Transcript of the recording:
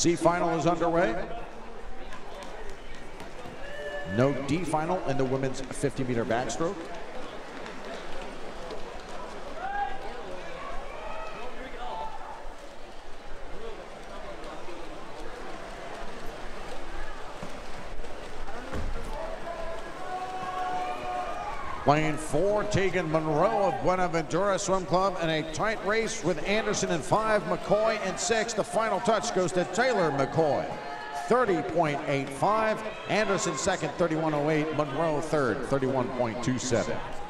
C final is underway. No D final in the women's 50-meter backstroke. Lane 4, Tegan Monroe of Buenaventura Swim Club in a tight race with Anderson in 5, McCoy in 6. The final touch goes to Taylor McCoy, 30.85. Anderson second, 31.08. Monroe third, 31.27.